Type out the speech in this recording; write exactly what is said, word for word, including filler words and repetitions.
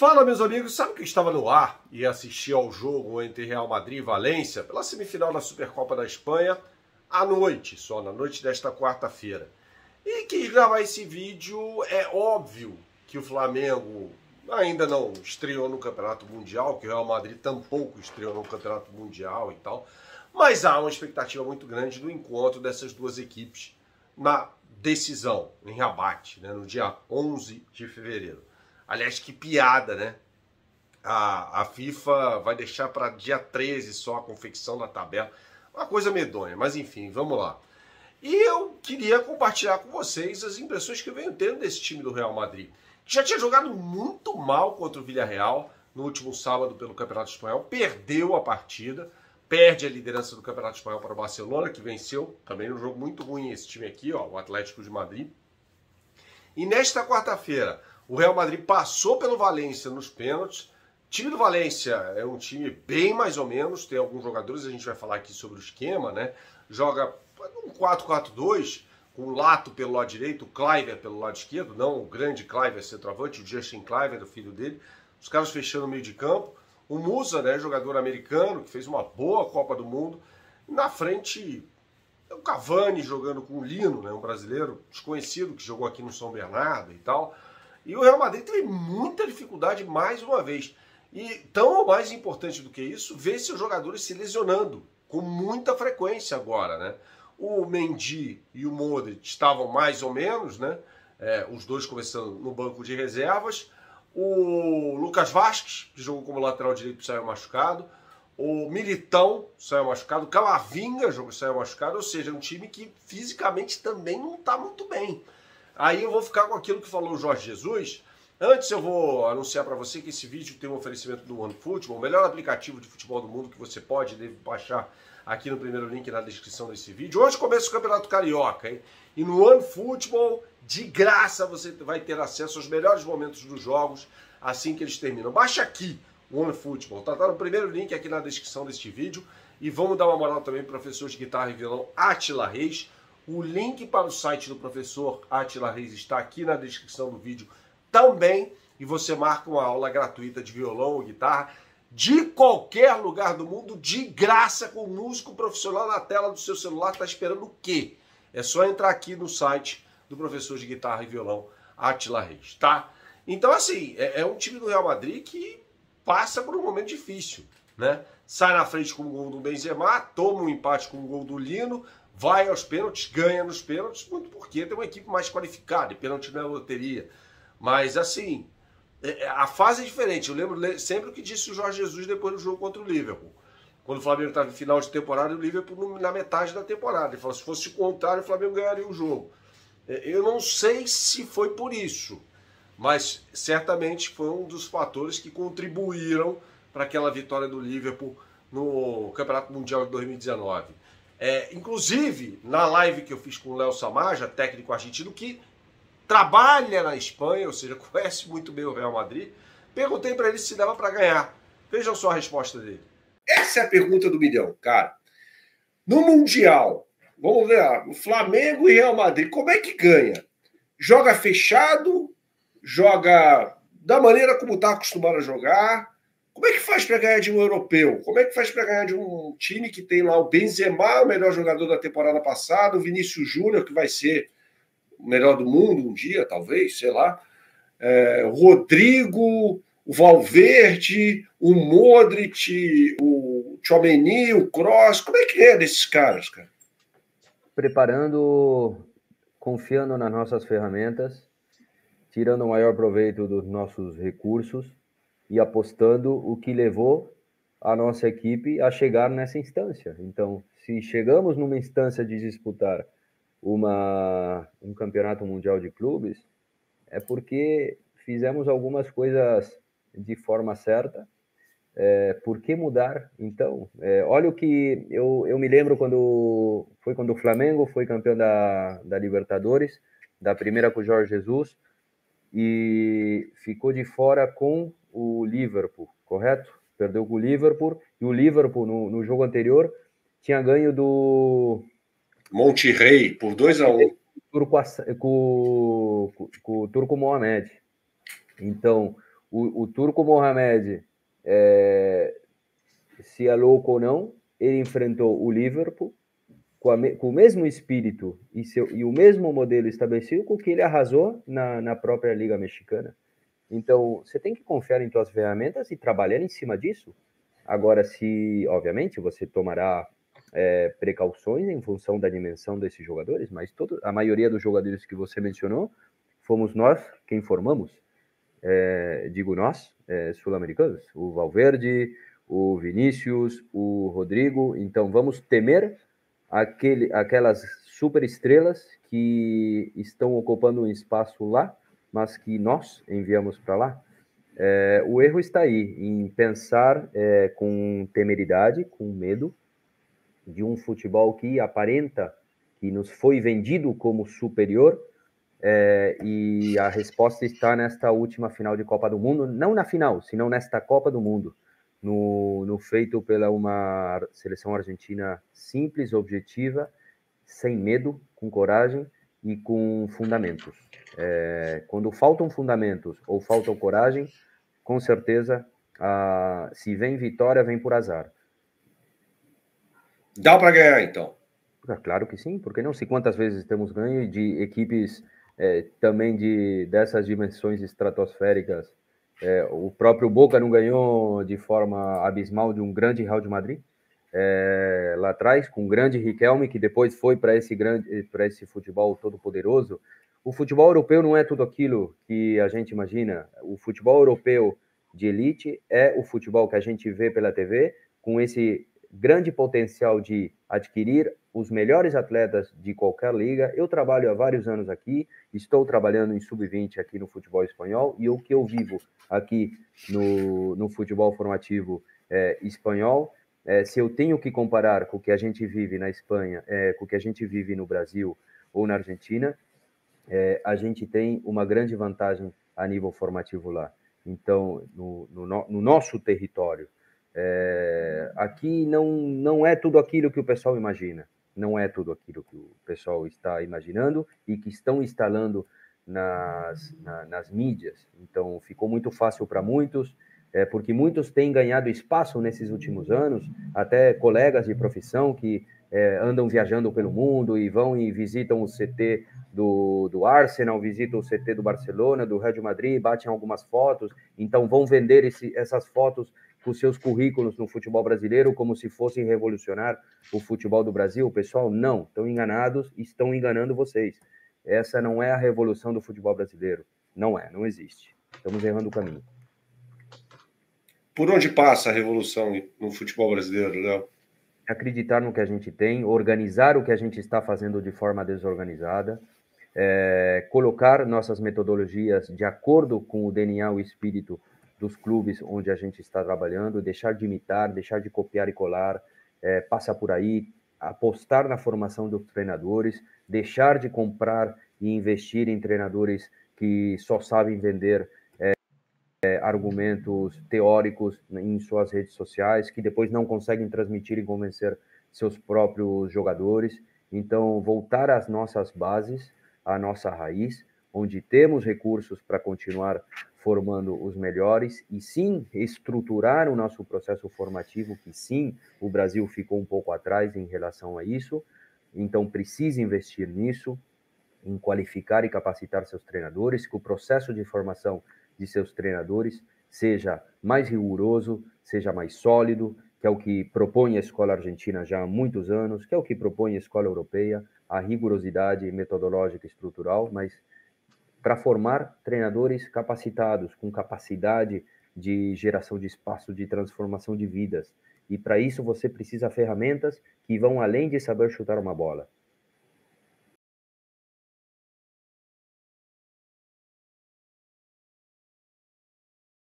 Fala, meus amigos, sabe que eu estava no ar e assisti ao jogo entre Real Madrid e Valência pela semifinal da Supercopa da Espanha à noite, só na noite desta quarta-feira. E quis gravar esse vídeo. É óbvio que o Flamengo ainda não estreou no Campeonato Mundial, que o Real Madrid tampouco estreou no Campeonato Mundial e tal, mas há uma expectativa muito grande do encontro dessas duas equipes na decisão, em Rabat, né, no dia onze de fevereiro. Aliás, que piada, né? A, a FIFA vai deixar para dia treze só a confecção da tabela. Uma coisa medonha, mas enfim, vamos lá. E eu queria compartilhar com vocês as impressões que eu venho tendo desse time do Real Madrid, que já tinha jogado muito mal contra o Villarreal no último sábado pelo Campeonato Espanhol, perdeu a partida, perde a liderança do Campeonato Espanhol para o Barcelona, que venceu também um jogo muito ruim esse time aqui, ó, o Atlético de Madrid. E nesta quarta-feira, o Real Madrid passou pelo Valência nos pênaltis. O time do Valência é um time bem mais ou menos, tem alguns jogadores, a gente vai falar aqui sobre o esquema, né? Joga um quatro quatro dois, com o Lato pelo lado direito, o Kluivert pelo lado esquerdo, não o grande Kluivert centroavante, o Justin Kluivert, o filho dele. Os caras fechando o meio de campo. O Musa, né, jogador americano, que fez uma boa Copa do Mundo. Na frente, o Cavani jogando com o Lino, né, um brasileiro desconhecido que jogou aqui no São Bernardo e tal. E o Real Madrid teve muita dificuldade mais uma vez. E tão ou mais importante do que isso, ver seus jogadores se lesionando com muita frequência agora, né? O Mendy e o Modric estavam mais ou menos, né? É, os dois começando no banco de reservas. O Lucas Vázquez, que jogou como lateral direito, saiu machucado. O Militão saiu machucado. O Camavinga jogou, saiu machucado. Ou seja, é um time que fisicamente também não está muito bem. Aí eu vou ficar com aquilo que falou o Jorge Jesus. Antes eu vou anunciar para você que esse vídeo tem um oferecimento do OneFootball, o melhor aplicativo de futebol do mundo que você pode e deve baixar aqui no primeiro link na descrição desse vídeo. Hoje começa o Campeonato Carioca, hein? E no OneFootball, de graça, você vai ter acesso aos melhores momentos dos jogos assim que eles terminam. Baixa aqui o OneFootball, tá? Tá no primeiro link aqui na descrição deste vídeo. E vamos dar uma moral também para o professor de guitarra e violão Átila Reis. O link para o site do professor Átila Reis está aqui na descrição do vídeo também. E você marca uma aula gratuita de violão ou guitarra de qualquer lugar do mundo, de graça, com um músico profissional na tela do seu celular. Está esperando o quê? É só entrar aqui no site do professor de guitarra e violão Átila Reis, tá? Então, assim, é, é um time do Real Madrid que passa por um momento difícil, né? Sai na frente com o gol do Benzema, toma um empate com o gol do Lino, vai aos pênaltis, ganha nos pênaltis, muito porque tem uma equipe mais qualificada, e pênalti não é loteria. Mas, assim, a fase é diferente. Eu lembro sempre o que disse o Jorge Jesus depois do jogo contra o Liverpool. Quando o Flamengo estava em final de temporada e o Liverpool na metade da temporada. Ele falou, se fosse o contrário, o Flamengo ganharia o jogo. Eu não sei se foi por isso, mas certamente foi um dos fatores que contribuíram para aquela vitória do Liverpool no Campeonato Mundial de dois mil e dezenove. É, inclusive, na live que eu fiz com o Léo Samaja, técnico argentino, que trabalha na Espanha, ou seja, conhece muito bem o Real Madrid, perguntei para ele se dava para ganhar. Vejam só a resposta dele. Essa é a pergunta do milhão, cara. No Mundial, vamos ver, o Flamengo e Real Madrid, como é que ganha? Joga fechado? Joga da maneira como está acostumado a jogar? Como é que faz para ganhar de um europeu? Como é que faz para ganhar de um time que tem lá o Benzema, o melhor jogador da temporada passada, o Vinícius Júnior, que vai ser o melhor do mundo um dia, talvez, sei lá, é, o Rodrigo, o Valverde, o Modric, o Tchouaméni, o Kroos, como é que é desses caras, cara? Preparando, confiando nas nossas ferramentas, tirando o maior proveito dos nossos recursos e apostando o que levou a nossa equipe a chegar nessa instância. Então, se chegamos numa instância de disputar uma, um campeonato mundial de clubes, é porque fizemos algumas coisas de forma certa. É, por que mudar, então? É, olha o que eu, eu me lembro quando foi quando o Flamengo foi campeão da, da Libertadores, da primeira com o Jorge Jesus, e ficou de fora com o Liverpool, correto? Perdeu com o Liverpool, e o Liverpool, no, no jogo anterior, tinha ganho do Monterrey por dois a um com, com, com o Turco Mohamed. Então, o, o Turco Mohamed, é, se é louco ou não, ele enfrentou o Liverpool com, a, com o mesmo espírito e, seu, e o mesmo modelo estabelecido com que ele arrasou na, na própria Liga Mexicana. Então, você tem que confiar em suas ferramentas e trabalhar em cima disso. Agora, se, obviamente, você tomará é, precauções em função da dimensão desses jogadores, mas todo, a maioria dos jogadores que você mencionou, fomos nós quem formamos. É, digo nós, é, sul-americanos, o Valverde, o Vinícius, o Rodrigo. Então, vamos temer aquele, aquelas superestrelas que estão ocupando um espaço lá, mas que nós enviamos para lá. É, o erro está aí, em pensar é, com temeridade, com medo, de um futebol que aparenta, que nos foi vendido como superior, é, e a resposta está nesta última final de Copa do Mundo, não na final, senão nesta Copa do Mundo, no, no feito pela uma seleção argentina simples, objetiva, sem medo, com coragem e com fundamentos. É, quando faltam fundamentos ou faltam coragem, com certeza, ah, se vem vitória, vem por azar. Dá para ganhar, então? Claro que sim, porque não sei quantas vezes temos ganho de equipes é, também de dessas dimensões estratosféricas. É, o próprio Boca não ganhou de forma abismal de um grande Real de Madrid, é, lá atrás, com um grande Riquelme, que depois foi para esse grande, para esse futebol todo poderoso. O futebol europeu não é tudo aquilo que a gente imagina. O futebol europeu de elite é o futebol que a gente vê pela T V, com esse grande potencial de adquirir os melhores atletas de qualquer liga. Eu trabalho há vários anos aqui, estou trabalhando em sub vinte aqui no futebol espanhol, e o que eu vivo aqui no, no futebol formativo é, espanhol, é, se eu tenho que comparar com o que a gente vive na Espanha, é, com o que a gente vive no Brasil ou na Argentina, é, a gente tem uma grande vantagem a nível formativo lá. Então, no, no, no nosso território, É, aqui não, não é tudo aquilo que o pessoal imagina, não é tudo aquilo que o pessoal está imaginando e que estão instalando nas, na, nas mídias. Então, ficou muito fácil para muitos, é, porque muitos têm ganhado espaço nesses últimos anos, até colegas de profissão que é, andam viajando pelo mundo e vão e visitam o C T do, do Arsenal, visitam o C T do Barcelona, do Real de Madrid, batem algumas fotos, então vão vender esse, essas fotos com seus currículos no futebol brasileiro como se fossem revolucionar o futebol do Brasil. Pessoal, não, estão enganados, estão enganando vocês. Essa não é a revolução do futebol brasileiro. Não é, não existe. Estamos errando o caminho. Por onde passa a revolução no futebol brasileiro, Léo? Acreditar no que a gente tem, organizar o que a gente está fazendo de forma desorganizada, é, colocar nossas metodologias de acordo com o D N A, o espírito dos clubes onde a gente está trabalhando, deixar de imitar, deixar de copiar e colar, é, passa por aí, apostar na formação dos treinadores, deixar de comprar e investir em treinadores que só sabem vender é, é, argumentos teóricos em suas redes sociais, que depois não conseguem transmitir e convencer seus próprios jogadores. Então, voltar às nossas bases, à nossa raiz, onde temos recursos para continuar formando os melhores, e sim, estruturar o nosso processo formativo, que sim, o Brasil ficou um pouco atrás em relação a isso, então precisa investir nisso, em qualificar e capacitar seus treinadores, que o processo de formação de seus treinadores seja mais rigoroso, seja mais sólido, que é o que propõe a escola argentina já há muitos anos, que é o que propõe a escola europeia, a rigorosidade metodológica e estrutural, mas para formar treinadores capacitados, com capacidade de geração de espaço, de transformação de vidas. E para isso você precisa de ferramentas que vão além de saber chutar uma bola.